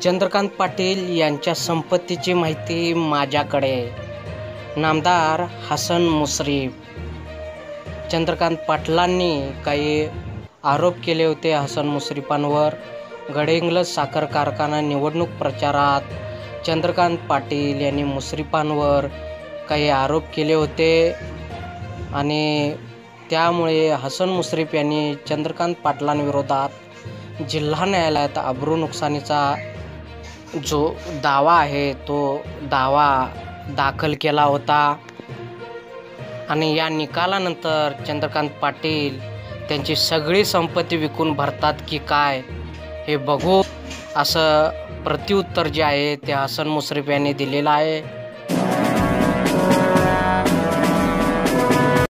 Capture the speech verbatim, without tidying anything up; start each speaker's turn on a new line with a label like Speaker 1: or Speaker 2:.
Speaker 1: चंद्रकांत पाटील यांच्या संपत्तीची माहिती माझ्याकडे. नामदार हसन मुश्रीफ. चंद्रकांत पाटलांनी काही आरोप केले होते हसन मुश्रीफांवर. गडहिंग्लज साखर कारखाना निवडणूक प्रचारात चंद्रकांत पाटील यांनी मुश्रीफांवर काही आरोप केले होते आणि त्यामुळे हसन मुश्रीफ यांनी चंद्रकांत पाटलांविरोधात जिल्हा न्यायालयात अब्रू नुकसानीचा जो दावा आहे तो दावा दाखल केला होता आणि या निकालानंतर चंद्रकांत पाटील त्यांची सगळी संपत्ती विकून भरतात की काय हे बघू असं प्रत्युत्तर जे आहे ते हसन मुश्रीफ यांनी दिलेलं आहे.